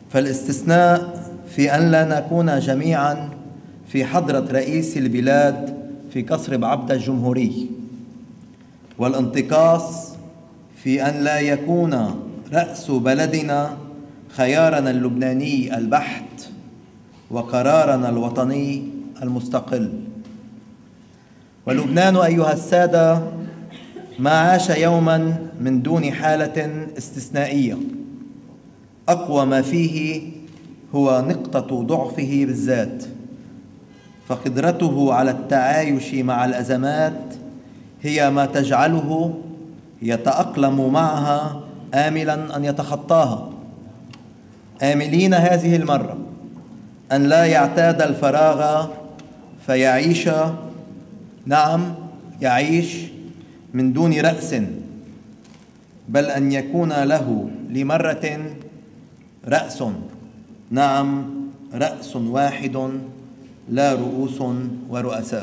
فالاستثناء في أن لا نكون جميعا في حضرة رئيس البلاد في قصر بعبدة الجمهوري، والانتقاص في أن لا يكون رأس بلدنا خيارنا اللبناني البحت وقرارنا الوطني المستقل. ولبنان أيها السادة ما عاش يوما من دون حالة استثنائية أقوى ما فيه هو نقطة ضعفه بالذات، فقدرته على التعايش مع الأزمات هي ما تجعله يتأقلم معها آملا أن يتخطاها، آملين هذه المرة أن لا يعتاد الفراغ فيعيش، يعيش من دون رأس، بل أن يكون له لمرة رأس، رأس واحد لا رؤوس ورؤساء.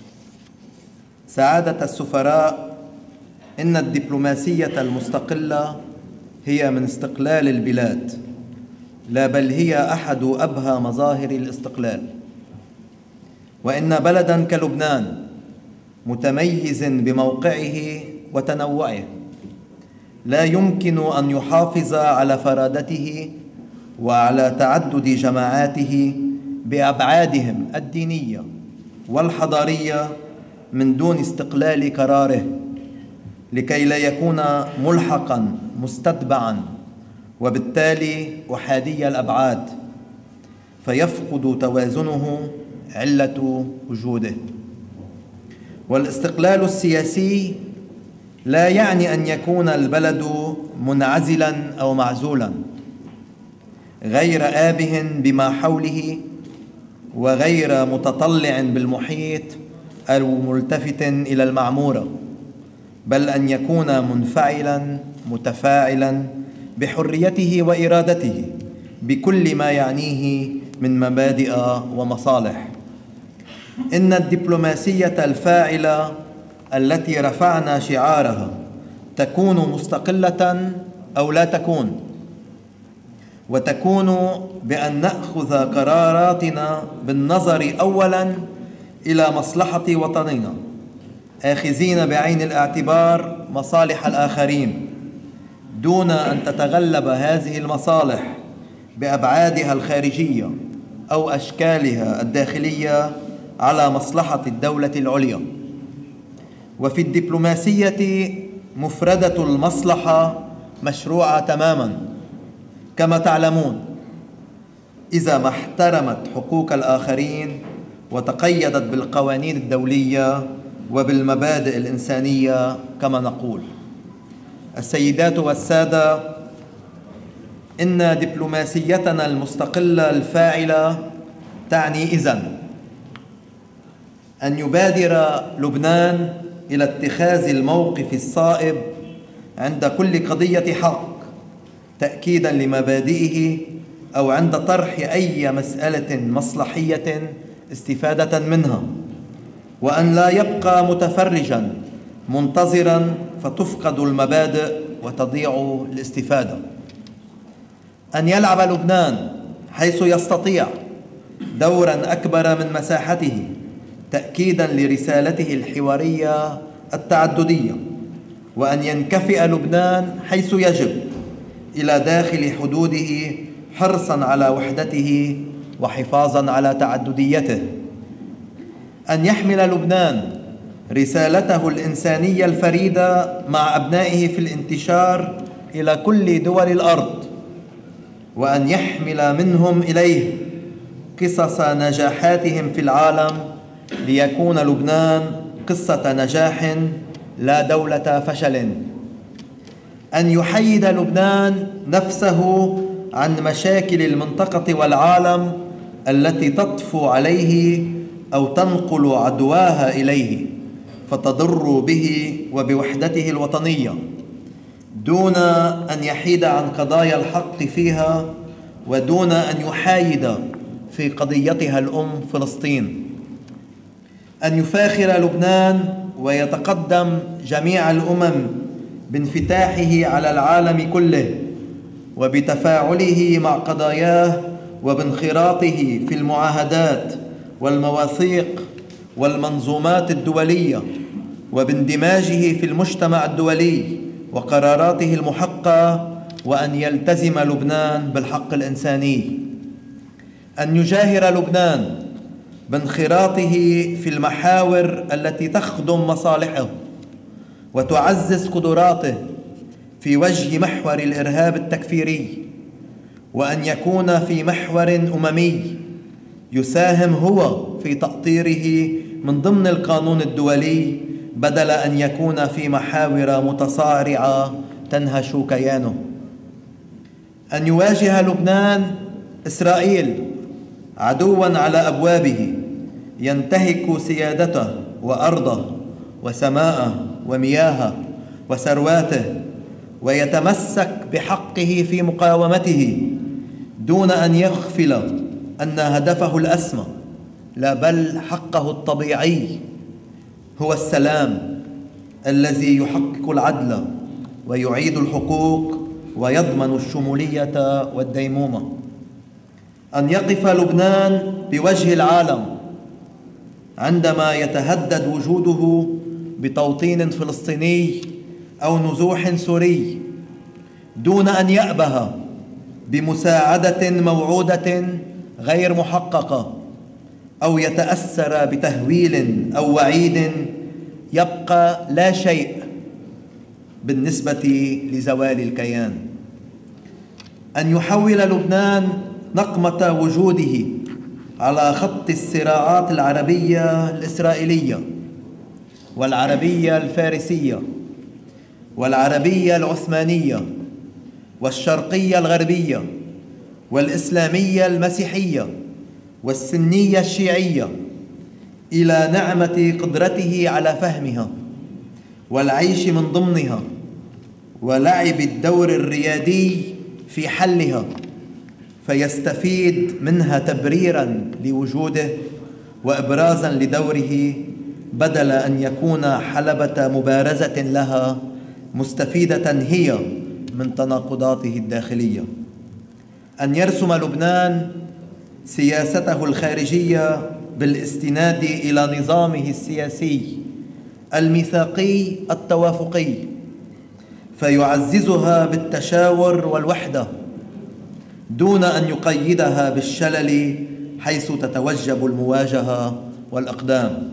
سعادة السفراء، إن الدبلوماسية المستقلة هي من استقلال البلاد، لا بل هي أحد أبهى مظاهر الاستقلال. وإن بلداً كلبنان متميز بموقعه وتنوعه لا يمكن أن يحافظ على فرادته وعلى تعدد جماعاته بأبعادهم الدينية والحضارية من دون استقلال قراره، لكي لا يكون ملحقاً مستتبعاً وبالتالي أحادي الأبعاد، فيفقد توازنه علة وجوده. والاستقلال السياسي لا يعني أن يكون البلد منعزلاً أو معزولاً غير آبه بما حوله وغير متطلع بالمحيط أو ملتفت إلى المعمورة، بل أن يكون منفعلاً متفاعلاً بحريته وإرادته بكل ما يعنيه من مبادئ ومصالح. إن الدبلوماسية الفاعلة التي رفعنا شعارها تكون مستقلة أو لا تكون، وتكون بأن نأخذ قراراتنا بالنظر أولاً إلى مصلحة وطننا، آخذين بعين الاعتبار مصالح الآخرين، دون أن تتغلب هذه المصالح بأبعادها الخارجية أو أشكالها الداخلية على مصلحة الدولة العليا. وفي الدبلوماسية مفردة المصلحة مشروعة تماماً كما تعلمون، إذا ما احترمت حقوق الآخرين وتقيدت بالقوانين الدولية وبالمبادئ الإنسانية كما نقول. السيدات والسادة، إن دبلوماسيتنا المستقلة الفاعلة تعني إذن أن يبادر لبنان إلى اتخاذ الموقف الصائب عند كل قضية حق تأكيداً لمبادئه، أو عند طرح أي مسألة مصلحية استفادة منها، وأن لا يبقى متفرجاً منتظراً فتفقد المبادئ وتضيع الاستفادة. أن يلعب لبنان حيث يستطيع دوراً أكبر من مساحته تأكيداً لرسالته الحوارية التعددية، وأن ينكفئ لبنان حيث يجب إلى داخل حدوده حرصاً على وحدته وحفاظاً على تعدديته. أن يحمل لبنان رسالته الإنسانية الفريدة مع أبنائه في الانتشار إلى كل دول الأرض، وأن يحمل منهم إليه قصص نجاحاتهم في العالم، ليكون لبنان قصة نجاح لا دولة فشل. أن يحيد لبنان نفسه عن مشاكل المنطقة والعالم التي تطفو عليه أو تنقل عدواها إليه فتضر به وبوحدته الوطنية، دون أن يحيد عن قضايا الحق فيها، ودون أن يحايد في قضيتها الأم فلسطين. أن يفاخر لبنان ويتقدم جميع الأمم بانفتاحه على العالم كله، وبتفاعله مع قضاياه وبانخراطه في المعاهدات والمواثيق والمنظومات الدولية وباندماجه في المجتمع الدولي وقراراته المحقة، وأن يلتزم لبنان بالحق الإنساني، أن يجاهر لبنان بانخراطه في المحاور التي تخدم مصالحه وتعزز قدراته في وجه محور الإرهاب التكفيري، وأن يكون في محور أممي يساهم هو في تأطيره من ضمن القانون الدولي، بدل أن يكون في محاور متصارعة تنهش كيانه. أن يواجه لبنان إسرائيل عدواً على أبوابه ينتهك سيادته وأرضه وسماءه ومياهه وثرواته، ويتمسك بحقه في مقاومته دون أن يغفل أن هدفه الأسمى، لا بل حقه الطبيعي، هو السلام الذي يحقق العدل ويعيد الحقوق ويضمن الشمولية والديمومة. أن يقف لبنان بوجه العالم عندما يتهدد وجوده بتوطين فلسطيني أو نزوح سوري، دون أن يأبه بمساعدة موعودة غير محققة أو يتأثر بتهويل أو وعيد يبقى لا شيء بالنسبة لزوال الكيان. أن يحول لبنان نقمة وجوده على خط الصراعات العربية الإسرائيلية والعربية الفارسية والعربية العثمانية والشرقية الغربية والإسلامية المسيحية والسنية الشيعية، إلى نعمة قدرته على فهمها والعيش من ضمنها ولعب الدور الريادي في حلها، فيستفيد منها تبريراً لوجوده وإبرازاً لدوره، بدل أن يكون حلبة مبارزة لها مستفيدة هي من تناقضاته الداخلية. أن يرسم لبنان سياسته الخارجية بالاستناد إلى نظامه السياسي الميثاقي التوافقي، فيعززها بالتشاور والوحدة دون أن يقيدها بالشلل حيث تتوجب المواجهة والإقدام.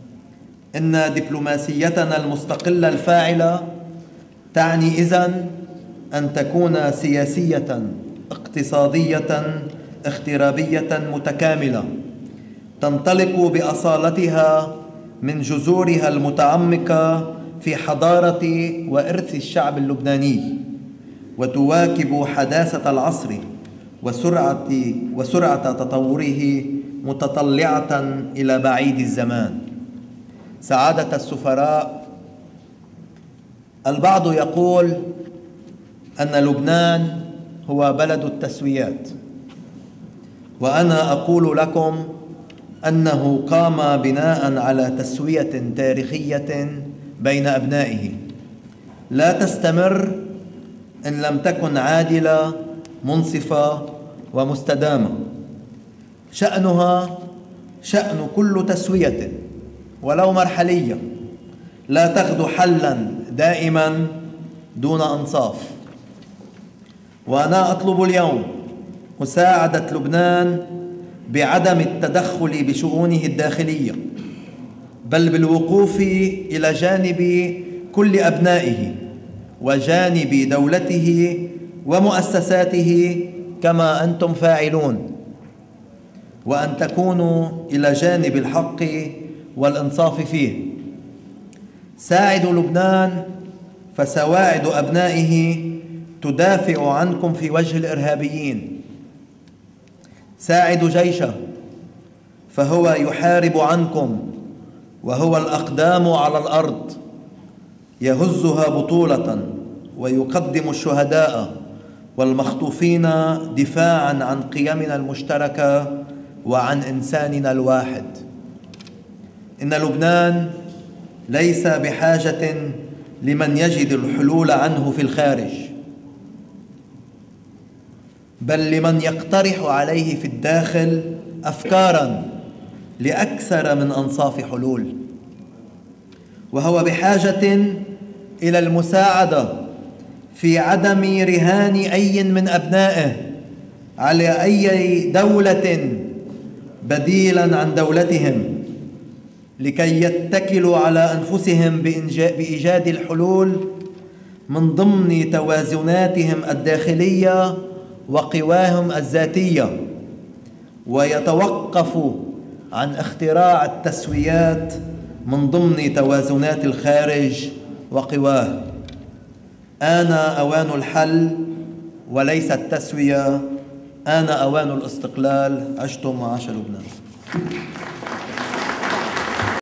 إن دبلوماسيتنا المستقلة الفاعلة تعني إذن أن تكون سياسية اقتصادية اغترابية متكاملة، تنطلق بأصالتها من جذورها المتعمقة في حضارة وإرث الشعب اللبناني، وتواكب حداثة العصر وسرعة تطوره متطلعة إلى بعيد الزمان. سعادة السفراء، البعض يقول أن لبنان هو بلد التسويات، وأنا أقول لكم أنه قام بناء على تسوية تاريخية بين أبنائه لا تستمر إن لم تكن عادلة منصفة ومستدامة. شأنها شأن كل تسوية ولو مرحلية لا تغدو حلاً دائماً دون أنصاف. وأنا أطلب اليوم مساعدة لبنان بعدم التدخل بشؤونه الداخلية، بل بالوقوف إلى جانب كل أبنائه وجانب دولته ومؤسساته كما أنتم فاعلون، وأن تكونوا إلى جانب الحق والإنصاف فيه. ساعدوا لبنان فسواعد أبنائه تدافع عنكم في وجه الإرهابيين. ساعدوا جيشه فهو يحارب عنكم، وهو الأقدام على الأرض يهزها بطولة ويقدم الشهداء والمخطوفين دفاعاً عن قيمنا المشتركة وعن إنساننا الواحد. إن لبنان ليس بحاجة لمن يجد الحلول عنه في الخارج، بل لمن يقترح عليه في الداخل أفكاراً لأكثر من أنصاف حلول، وهو بحاجة إلى المساعدة في عدم رهان أي من أبنائه على أي دولة بديلاً عن دولتهم، لكي يتكلوا على أنفسهم بإيجاد الحلول من ضمن توازناتهم الداخلية وقواهم الذاتية، ويتوقفوا عن اختراع التسويات من ضمن توازنات الخارج وقواه. آن أوان الحل وليس التسوية، آن أوان الاستقلال. عشتم وعاش لبنان.